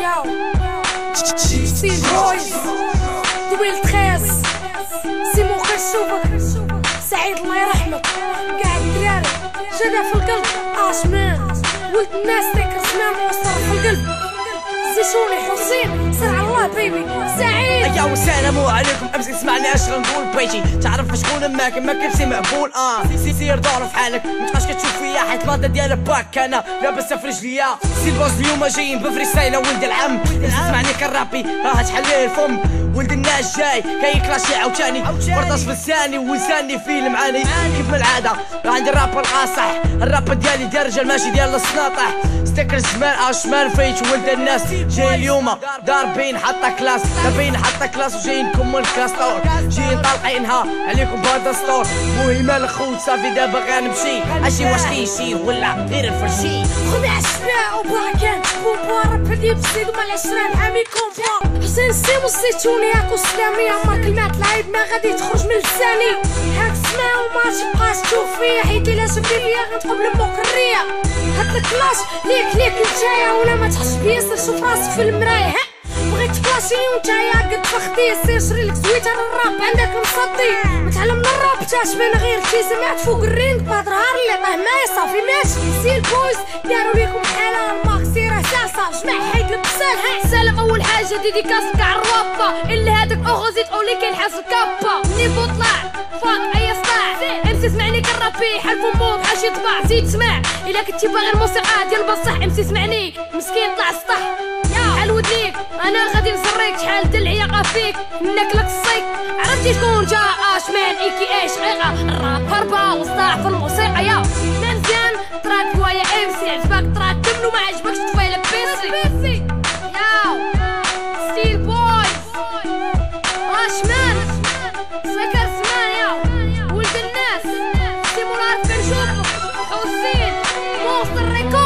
Yo, Steel Boys 2013 سيمو خشوفك سعيد الله يرحمك قاع الدراري جدا في القلب اشمان ولد الناس تاكر زمان وصر في القلب زيتوني حسين سر على الله بيبي سعيد. يا والسلام عليكم امسك اسمعني اش غنقول بيتي تعرف شكون معاك ما كيفسي مقبول سير دور في حالك متبقاش كتشوف فيا حيت لادا ديال باك انا لاباس في رجليا سيل بوز اليوم جايين بفري ستايل ولد العم تسمعني كنرابي راه تحلي الفم ولد الناس جاي كيكلاشي عاوتاني برطاش في لساني ولساني فيه المعاني كيف ما العاده راه عندي الراب القاصح الراب ديالي ديال الرجال ماشي ديال السناطح ستيكر الشمال اشمال فايت ولد الناس جاي اليوم ضاربين حتى كلاس ضاربين حتى كلاس وجايين نكمل الكلاس طور جايين طالقينها عليكم بهذا السطور مهمه الخوت صافي دابا غنمشي عشي واش كيشي ولا غير الفرشي خذ عشباء وباكان بوبا رب هدي بسيد مال 20 عامي كومبا حسين سيمو الزيتوني هاكو سلامي عمر كلمات العيب ما غادي تخرج من لساني هاك سمع وما تبقاش تشوف فيا حيت الا شفتي فيا غنتقبل المقريه هاد الكلاش ليك نتايا ولا ما تحس بيا سير شوف راسك في المرايه بغيت تكلاشيني ونتايا قد فخدي سير شري لك زويته الراب عندك مصدي متعلم من الراب تاشبان غير شي سمعت فوق الرينغ بهاد النهار اللي طاه معايا صافي ماشي سيل بويز داروا ليكم حاله الماكسيره ساسا جمع حيد البسال سلام اول حاجه ديديكاس كاع الروابه اللي هذاك اوغوزيت اولي كينحاس الكابا نيفو طلع فاك اي صداع امسي سمعني كرابي حال فمو بحال شي طباع زيد سمع الا كنتي باغي الموسيقى ديال بصح امسي سمعني مسكين طلع السطح حال ودنيك انا غادي نسريك شحال دلعيه فيك منك لك الصيك عرفتي شكون جا اشمان اي شقيقه الراب هربه وصداع في الموسيقى يا مزيان تراك هوايا امسي عجبك تراك تمنو ما عجبكش تفايلك بيسي ياو ستيل بويز اشمان سكر سمان ياو ولد الناس سيمو العرف كنشوفو حسين موسط الريكورد